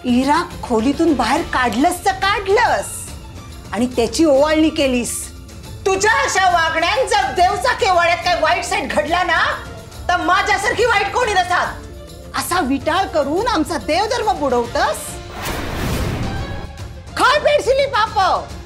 इरा खोलीतून बाहेर काढलंस तर काढलंस आणि त्याची ओवाळणी केलीस। तुझ्या अशा वागण्यान जर देवचा केवळ्यात काय वाईट साईड घडला ना तर माझ्यासारखी वाईट कोणी नसतात। असा विटाळ करून आमचा देवधर्म बुडवतस। काय पेडसिली पाप